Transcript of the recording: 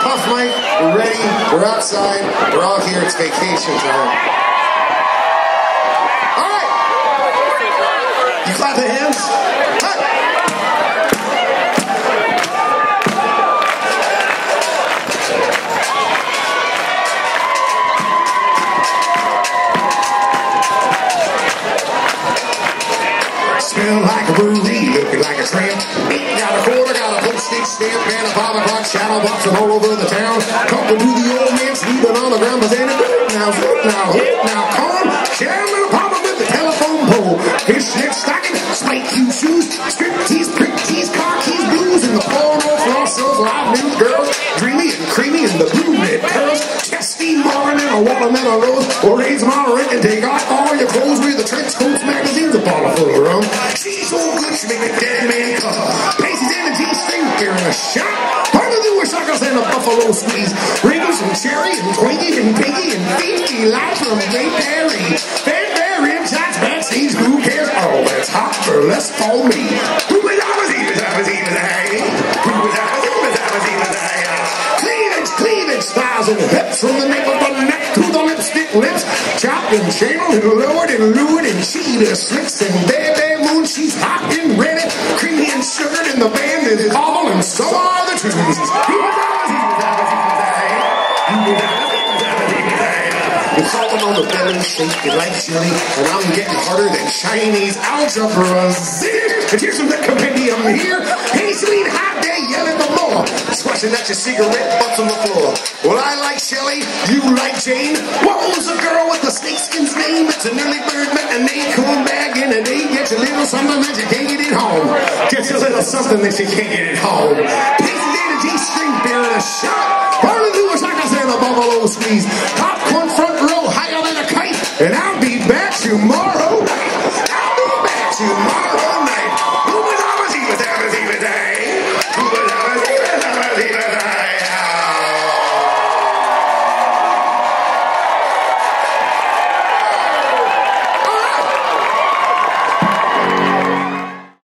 Puff Mike, we're ready, we're outside, we're all here, it's vacation time. All right. You clap the hands? Smell like a brewery, looking like a tramp. Ain't got a quarter, got a postage stamp, and a 5 o'clock shadow boxing all over the town. Talking to the old man sleeping on the ground, but saying, now, calm. Sharing a problem with the telephone pole. Fishnet stocking, spike you shoes, striptease, prick tease, car keys, blues, and the porno floss shows live news girls. Dreamy and creamy and the blue red curls. Chesty Martin and a watermelon rose. Or raise my rent and take off all your clothes with the trench coats, magazines, a bottle full of rum. She's so good, she make a dead man come. Pasties and a G-string, wearing a shot. Part of the suckers and a buffalo squeeze. Wrinkles and cherry and Twinkie and Pinky and Finky light from Mayberry. Fanberry and shots backstage, who cares? Oh, that's hot for less for me. Who was cleavage, styles and hips from the nape of the neck to the lipstick lips. Chopped and channeled and lowered and lured and cheetah slicks and baby moon. She's hot and ready, creamy and sugared, and the band is awful, and so are the tunes. You're calling on the belly, shaking like chili, and I'm getting harder than Chinese algebra. And here's some compendium here. Hey, sweet hot day, yelling the more. Squashing at your cigarette butts on the floor. Well, I like Shelly, you like Jane. What was the girl with the snakeskin's name? It's an early bird met an acorn bag in a day. Get you a little something that you can't get at home. Get you a little something that you can't get at home. Pasties and a G-string, beer and a shot. Barley Lewis, like I said, a buffalo squeeze. Popcorn front row, higher than a kite. And I'll be back tomorrow night. I'll be back tomorrow.